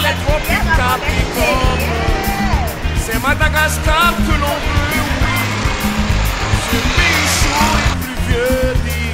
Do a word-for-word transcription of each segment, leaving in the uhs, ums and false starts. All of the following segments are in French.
les tropiques Capricorne. C'est Madagascar que l'on veut, oui. Ce pays chaud et pluvieux dit.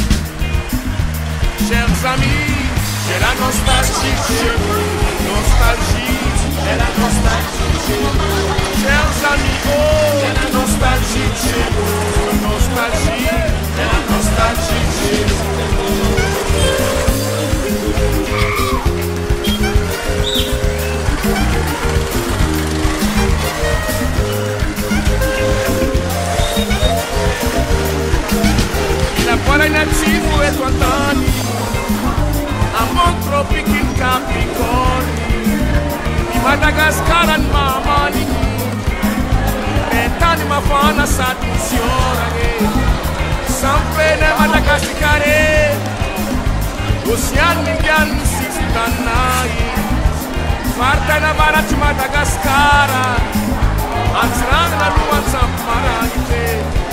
Chers amis, j'ai la nostalgie chez vous. Nostalgie, j'ai la nostalgie chez vous. Chers amis, oh, j'ai la nostalgie chez vous. Nostalgie, j'ai la nostalgie chez vous. La poêle native est Antani, a mon tropique in Capricorne, di Madagascar and Mamani, Netani Mafana Satusione, sempre ne Madagascar, Ocean Indian Sistanai, Marta na Barati Madagascar, Ansrang na Luan Samarante.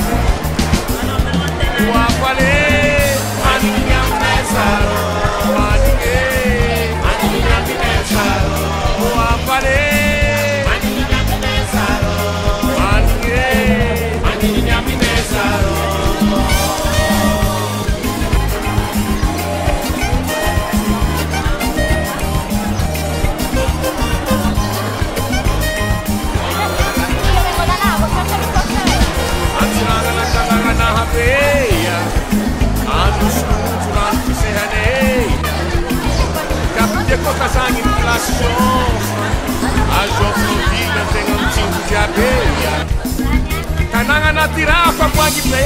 Wapale, Maninya Mesaro, Manige, Maninya Mesaro, Wapale, Maninya Mesaro, Manige, Maninya Mesaro. Anziranga na na hapeya. Capite cotasang inflação, a jovem tem um tipo de abelha. Cananga na tirafa com a guipê,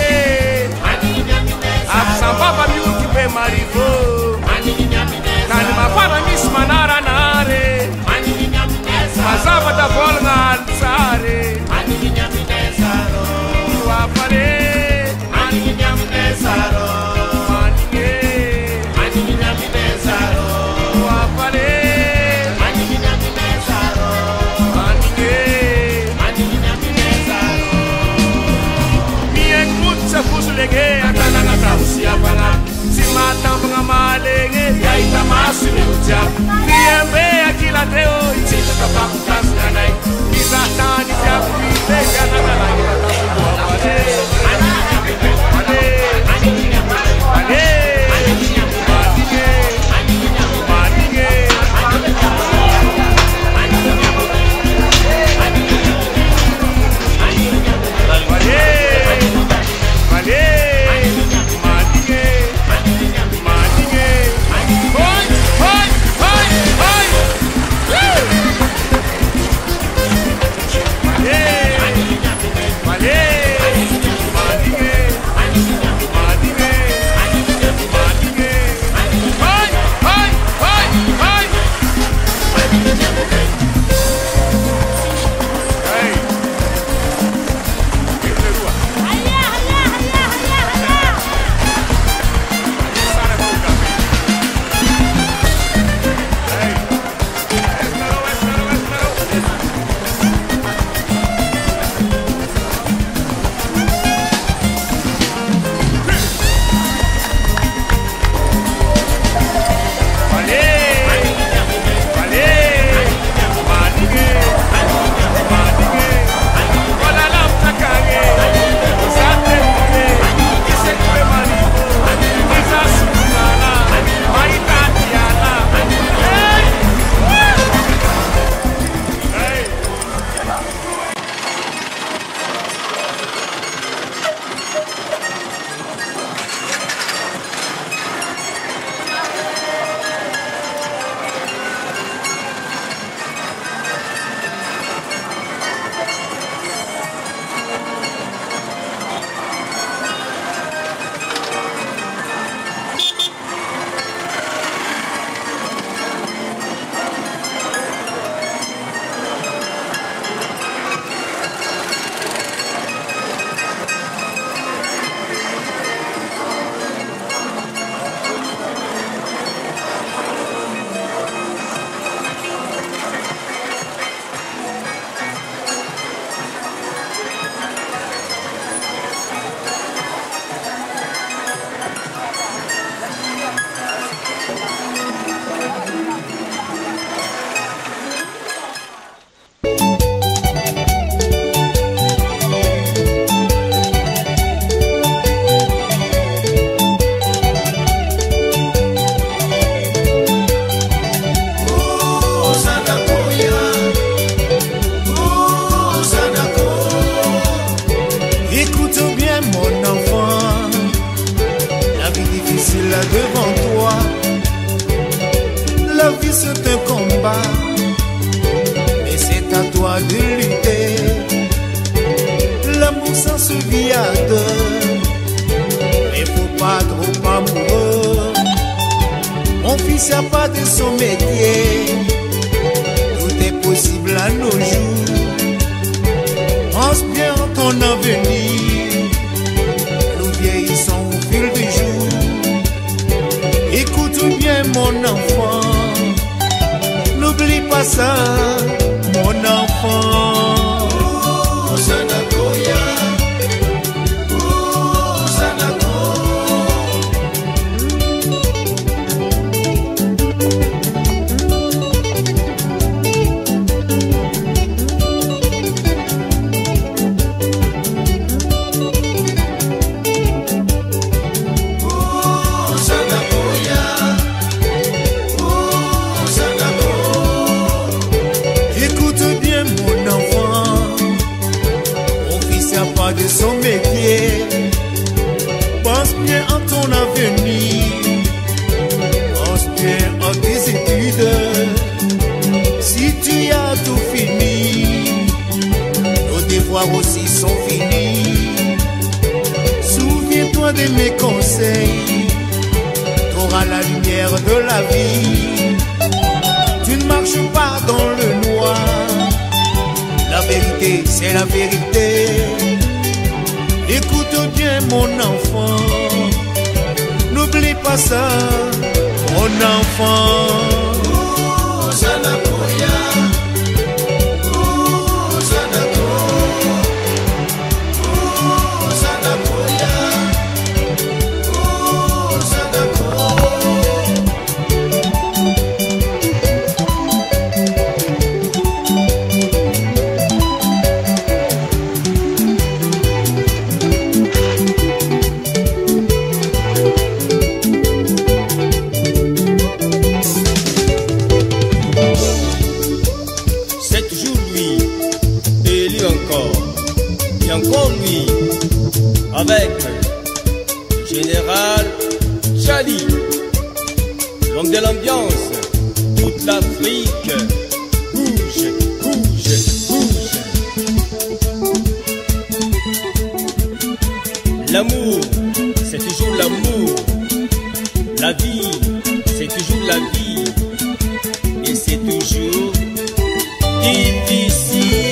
a sambava miúdo bem marivô. Canima para me esmanar nare, fazava da bola na alçare. O apare, Maninya Mesaro. Fusu lege, akana ngata usia bala, si matang pengamal. droit de lutter. L'amour ça se vit à deux, mais faut pas trop amoureux. Mon fils y'a pas de son métier, tout est possible à nos jours. Pense bien en ton avenir, nous vieillissons au fil du jour. Écoute bien mon enfant, n'oublie pas ça, mon enfant. Oh, Sanagoya, oh, de son métier, pense bien en ton avenir, pense bien en tes études. Si tu as tout fini, nos devoirs aussi sont finis. Souviens-toi de mes conseils, t'auras la lumière de la vie. Tu ne marches pas dans le noir, la vérité c'est la vérité. Écoute bien mon enfant, n'oublie pas ça, mon enfant. Oh, Sanagoya, oh, Sanagoya, oh, Sanagoya, oh, Sanagoya. Encore lui, avec le général Chali, l'homme de l'ambiance, toute l'Afrique, bouge, bouge, bouge. L'amour, c'est toujours l'amour. La vie, c'est toujours la vie. Et c'est toujours difficile.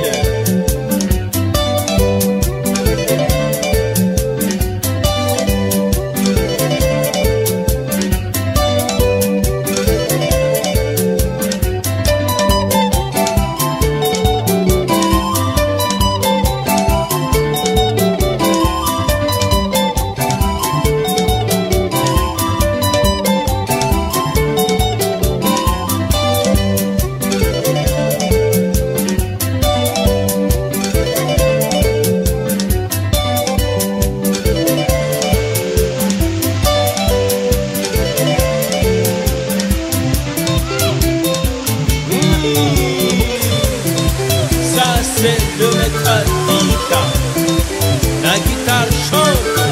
C'est de mettre à guitare, la guitare chante.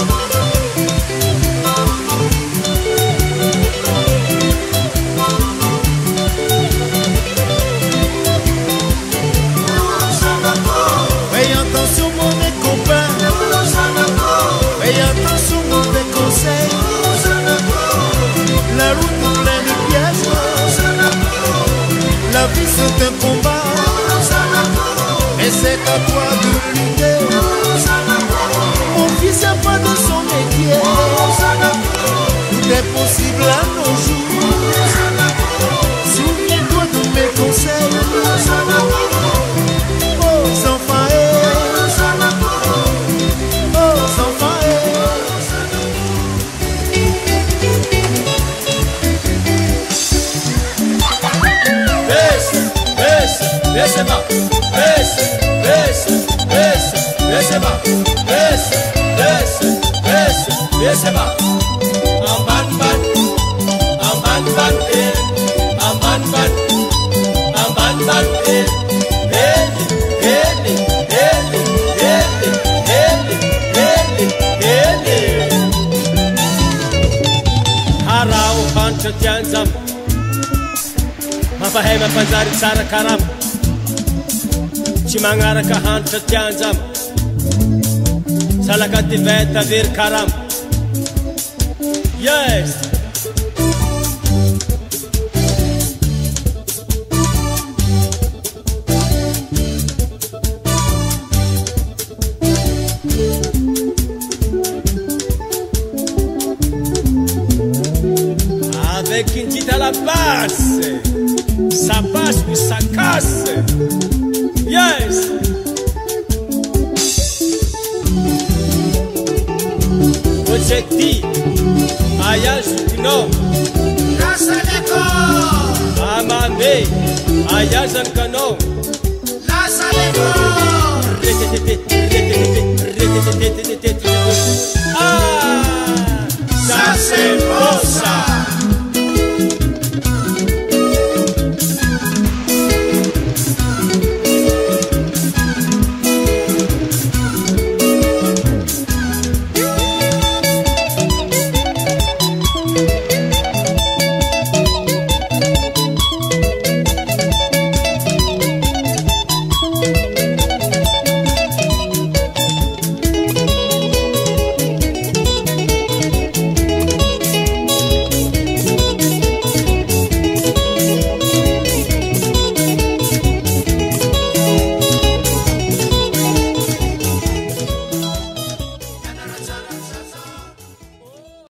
Fais attention mauvais copain, fais attention mauvais conseil. La route est pleine de pièges, la vie c'est un combat. Et c'est à toi de lutter. Mon fils n'a pas de son métier, tout est possible à nos jours. Souviens-toi de mes conseils. Oh enfants, oh enfants. Baisse, baisse, baisse bas. Baisse, baisse, baisse, baisse bas. Baisse, baisse, baisse, baisse bas. En ban ban, en ban ban, en ban ban, en ban ban. Ele, ele, ele, ele, ele, ele, ele. Harao pancho tianzam. Mafahay mapanzari tsara karama. tsy magnaraka hanitra tianjama salaka ty veta very karama yes avec une petite à la basse ça passe puis ça casse yes Ojekti Ayash no Lasaleko Amame Ayazan kano Lasaleko Ah ça c'est beau